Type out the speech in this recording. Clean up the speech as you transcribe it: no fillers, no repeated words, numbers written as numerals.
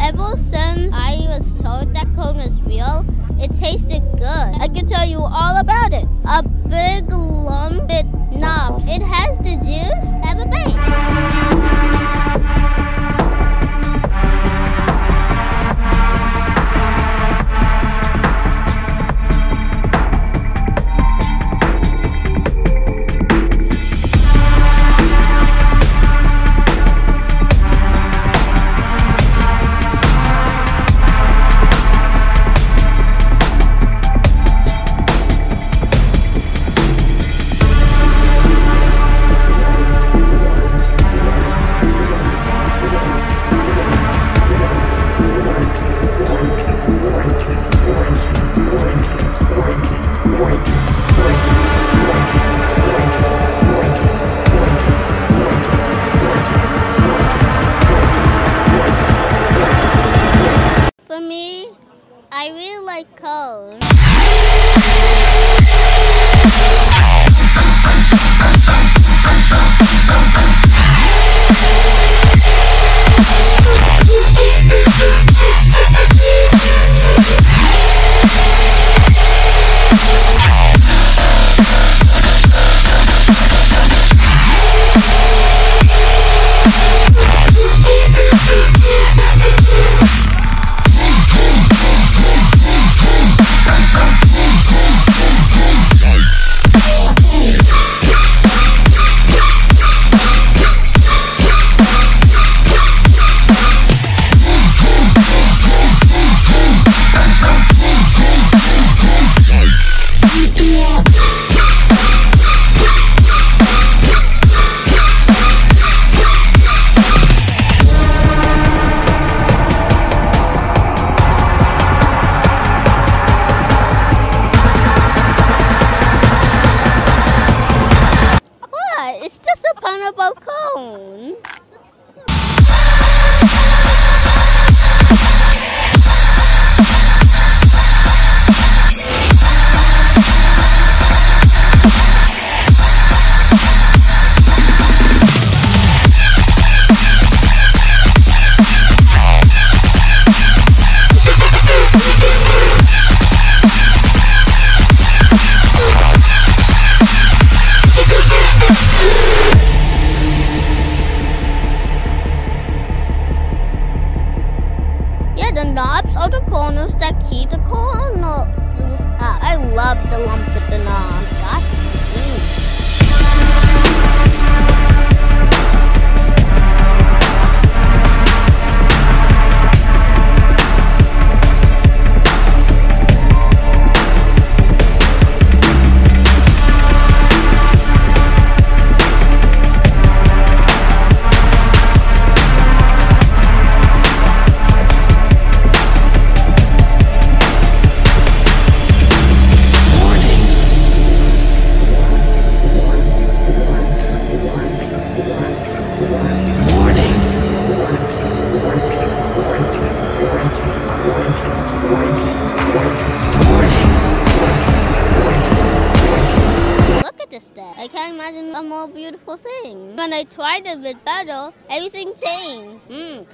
ever since I was told that cone was real, it tasted good. I can tell you all about it. A big lump with knobs. It has the juice. Have a bite. For me, I really like cones. It's just a pineapple cone. The knobs are the corners that keep the corners up. I love the lump with the knobs. That's I can't imagine a more beautiful thing. When I tried it with better, everything changed.